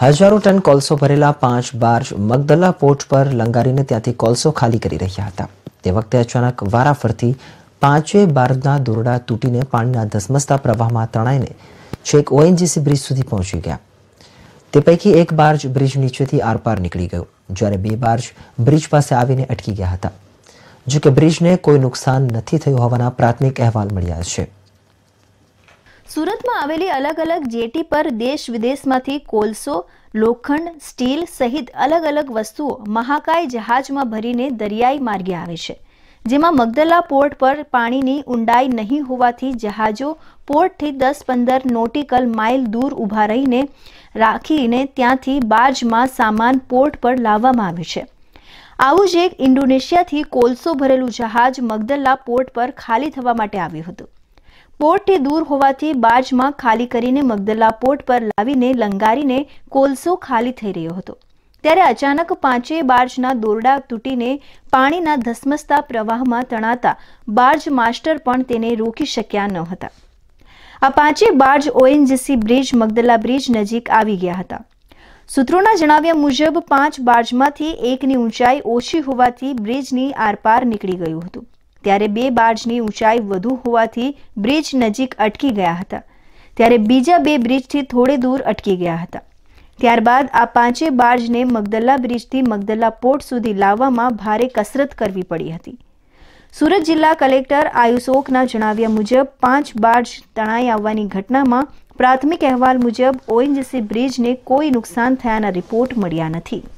હજારો ટન કોલસો ભરેલા 5 બાર્જ મગદલા પોર્ટ પર લંગારીને ત્યાંથી કોલસો ખાલી કરી રહ્યા હતા। તે વખતે અચાનક વારાફરતી 5 બાર્જના દોરડા તૂટીને પાણીના ધસમસતા પ્રવાહમાં તણાઈને છેક ઓએનજીસી બ્રિજ સુધી પહોંચી ગયા। તે પૈકી એક બાર્જ બ્રિજ નીચેથી આરપાર નીકળી ગયો, જ્યારે 2 બાર્જ બ્રિજ પાસે આવીને અટકી ગયા હતા। જો કે બ્રિજને કોઈ નુકસાન નથી થયું હોવાના પ્રાથમિક અહેવાલ મળ્યા છે। सूरत में आवेली अलग अलग जेटी पर देश विदेश में कोलसो, लोखंड, स्टील सहित अलग अलग वस्तुओं महाकाय जहाज में भरीने दरियाई मार्गे आवे छे। जेमां मगदला पोर्ट पर पानी की ऊंडाई नहीं होवाथी जहाजों पोर्ट थी 10-15 नोटिकल माइल दूर उभा रहीने राखीने त्यांथी बार्ज में सामान पोर्ट पर लाववामां आवे छे। आवुं ज एक इंडोनेशिया थी कोलसो भरेलू जहाज मगदला पोर्ट पर खाली थवा माटे आव्युं हतुं। पोर्ट थी दूर होवाथी बार्ज में खाली करीने मगदला पोर्ट पर लावीने लंगारीने कोलसो खाली थई रह्यो हतो। त्यारे अचानक 5 बार्जना दोरडा तूटीने पाणीना धसमसता प्रवाहमां तणाता बार्ज मास्टर पण तेने रोकी शक्या न हता। आ 5 barge ONGC bridge Magdalla bridge नजीक आवी गया हता। सूत्रोना जणाव्या मुजब 5 बार्जमांथी एकनी ऊंचाई ओછી होवाथी ब्रिजनी आरपार નીકળી ગયું હતું, ત્યારે 2 બાર્જની ઊંચાઈ વધુ હોવાથી બ્રિજ નજીક અટકી ગયા હતા, ત્યારે બીજા 2 બ્રિજથી થોડે દૂર અટકી ગયા હતા। ત્યારબાદ આ 5 બાર્જને મગદલા બ્રિજથી મગદલા પોર્ટ સુધી લાવવામાં ભારે કસરત કરવી પડી હતી। સુરત જિલ્લા કલેક્ટર આયુષ ઓકના જણાવ્યા મુજબ 5 બાર્જ તણાઈ આવવાની ઘટનામાં પ્રાથમિક અહેવાલ મુજબ ઓએનજીસી બ્રિજને કોઈ નુકસાન થયાના રિપોર્ટ મળ્યા નથી।